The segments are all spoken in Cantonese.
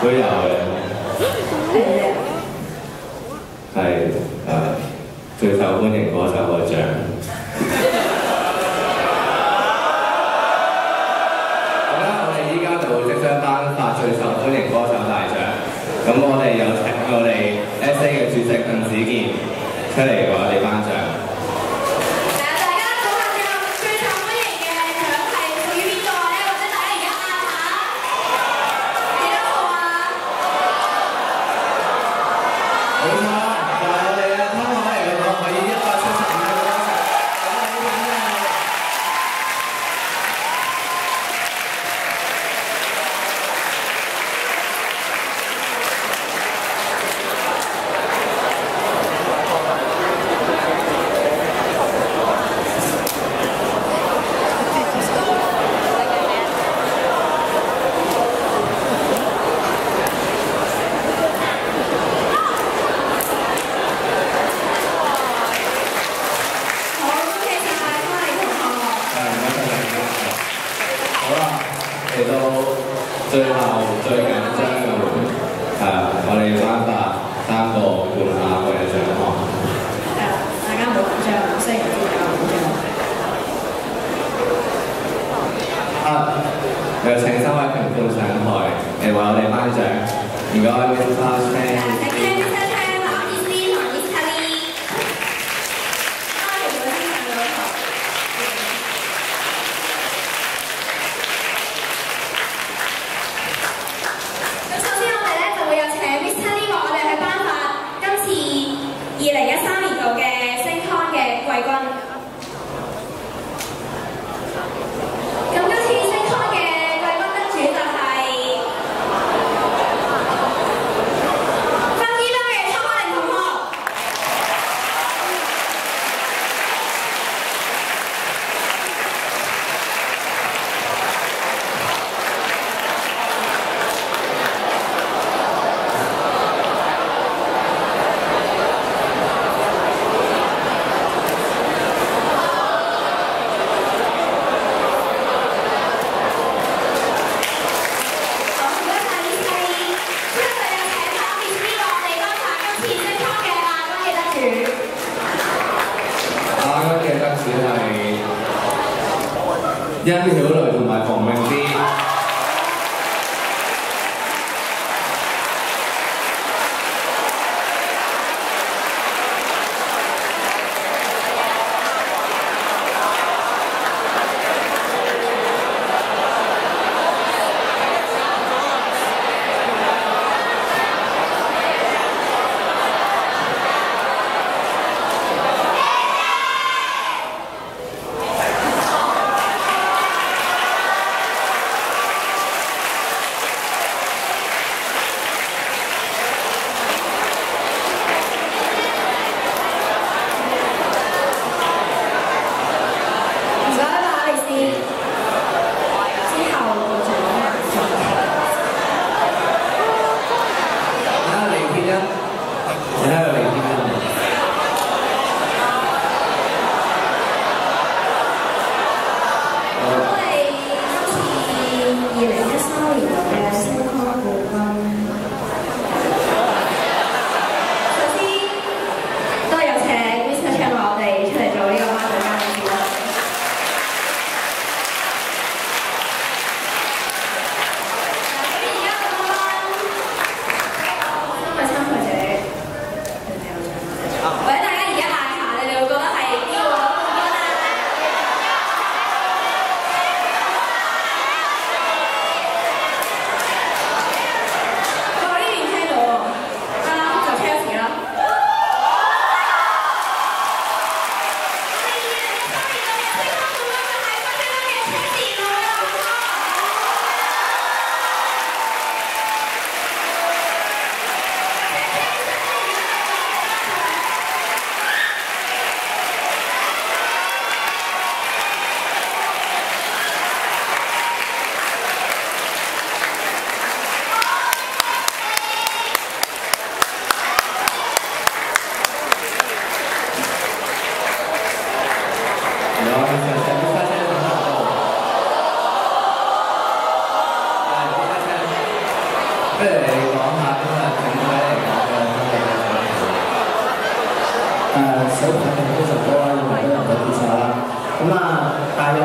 都有嘅。係最受歡迎歌手個獎。好啦，我哋依家就會即將頒發最受歡迎歌手大獎。咁我哋有請我哋 SA 嘅主席鄧子健出嚟為我哋頒獎。嚟到最後最緊張嘅我哋頒發3個冠亞軍嘅獎項。 大家唔好緊張，雖然知大家好緊張。有請3位評判上台嚟為我哋頒獎。唔該 ，Mr. Chan。殷曉蕾同埋馮詠詩。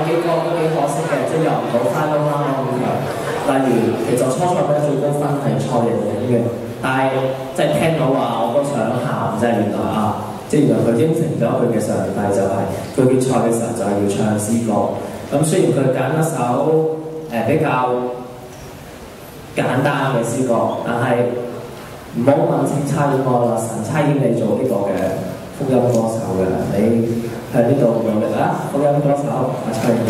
幾個都幾可惜嘅，即係入唔到 final round 咁樣。例如，其實初賽咧最高分係蔡盈盈嘅，但係即係聽到話我都想喊，即係原來啊，即係原來佢應承咗佢嘅上帝就係佢決賽嘅時候就係要唱詩歌。咁雖然佢揀一首比較簡單嘅詩歌，但係唔好問請差遣我啦，神差遣你做呢個嘅福音歌手嘅，你喺呢度努力啦，福音歌手阿蔡盈盈。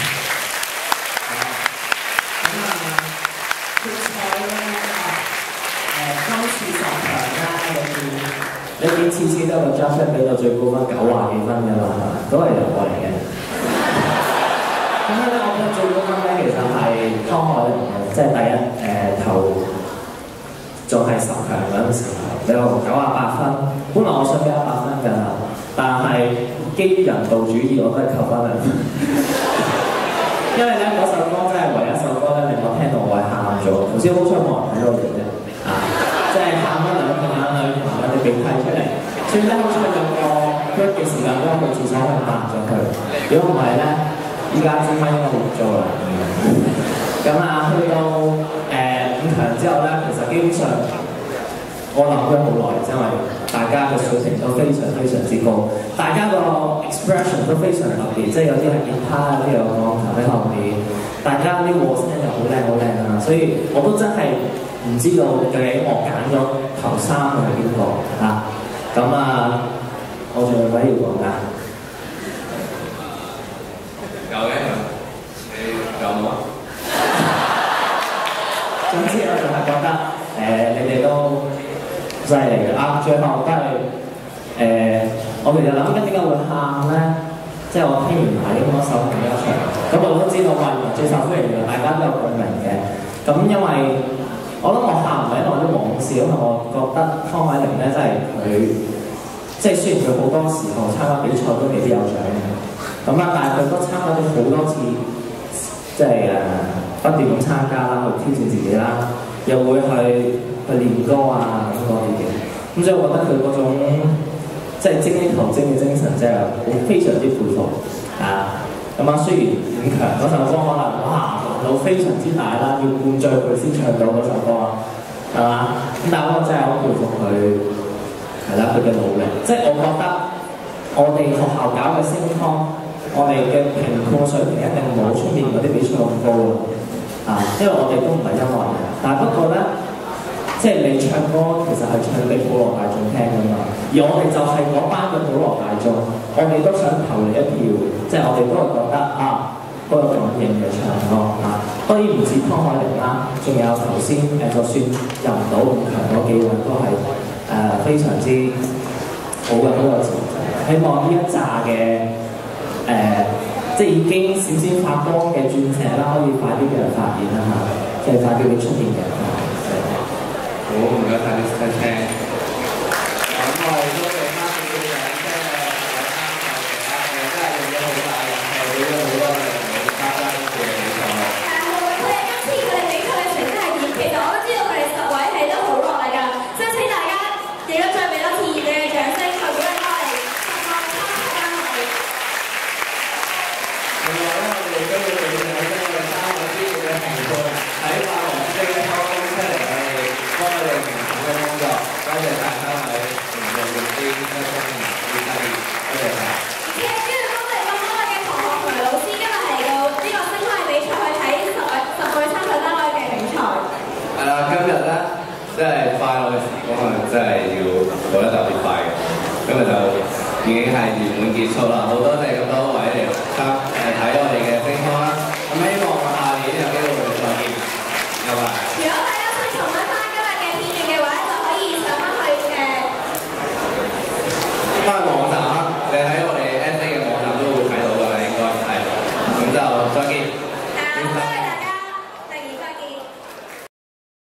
你見次次都有個 judge 俾到最高分90幾分嘅嘛，都係由我嚟嘅。咁咧，我覺得最高分咧其實係湯海玲嘅，即係第一頭仲係10強嗰陣時候，你話98分，本來我想俾100分㗎，但係基於人道主義，我都係扣翻2分。因為咧嗰首歌真係唯一一首歌咧令我聽到我係喊咗，頭先好彩冇人睇到嚟啫，即係喊咗2個眼淚同埋啲鼻涕出嚟。所以咧好彩有個 break 嘅時間咧，去廁所去抹咗佢。如果唔係咧，依家支咪應該冇咗啦。咁啊，去到5強之後咧，其實基本上我諗咗好耐，因為大家嘅水平都非常非常之高，大家個 expression 都非常特別，即係有啲係吉他，有啲有鋼琴喺後面，大家啲和聲又好靚好靚啊，所以我都真係唔知道究竟我揀咗頭3係邊個啊？咁啊，我仲有位要講㗎。 有嘅，你有冇啊？ 總之我仲係覺得你哋都犀利嘅啊！最後都係我其實諗緊點解會喊咧？即係我聽完埋嗰首同一場，咁我都知道話原來最受歡迎嘅，大家都有共鳴嘅。咁因為我諗我喊唔係因為我啲往事，因為我覺得湯海玲咧真係佢，即係雖然佢好多時候參加比賽都未必有獎嘅，咁啊，但係佢都參加咗好多次，即係不斷咁參加啦，去挑戰自己啦，又會去練歌啊咁嗰啲嘅。咁所以我覺得佢嗰種即係精益求精嘅精神，真係我非常之佩服啊！咁啊，雖然5強嗰首歌可能難度非常之大啦，要灌醉佢先唱到嗰首歌啊，係嘛？咁但係我真係好佩服佢，係啦，佢嘅努力。即係我覺得我哋學校搞嘅星康，我哋嘅評判水平一定冇出面嗰啲比賽咁高啊！因為我哋都唔係音樂人，但係不過咧。即係你唱歌其實係唱俾普羅大眾聽㗎嘛，而我哋就係嗰班嘅普羅大眾，我哋都想投你一票，即係我哋都係覺得啊，都有感應嘅唱歌啊，當然唔止湯海玲啦，仲有頭先就算入唔到5強嗰幾位都係非常之好嘅成績。希望呢一紮嘅即係已經閃閃發光嘅鑽石啦，可以快啲俾人發現啦嚇，即係快啲會出現嘅。 好，唔該晒啲聽。咁我哋都俾翻少少掌聲嘅大家參賽者啦，真係用咗好大力氣，俾咗好多嘅同你參加呢次嘅比賽。 佢哋今次佢哋比賽嘅成績係點？其實我都知道佢哋10位係都好落力㗎，所以請大家記得再俾多次熱烈嘅掌聲，去鼓勵翻我哋10個參賽單位。 另外咧，我哋都會俾獎金我哋3位專業嘅評判喺發黃色嘅抽風出嚟。幫我哋評審嘅工作，多謝晒3位評判嘅專業嘅工人，多謝晒。 而且都要多謝咁多位嘅同學同埋老師，今日嚟到呢個星康嘅比賽去睇10個參賽單位嘅比賽。 今日咧，即係快樂嘅時光啊，真係要過得特別快嘅。今日就已經係圓滿結束啦，好多謝咁多位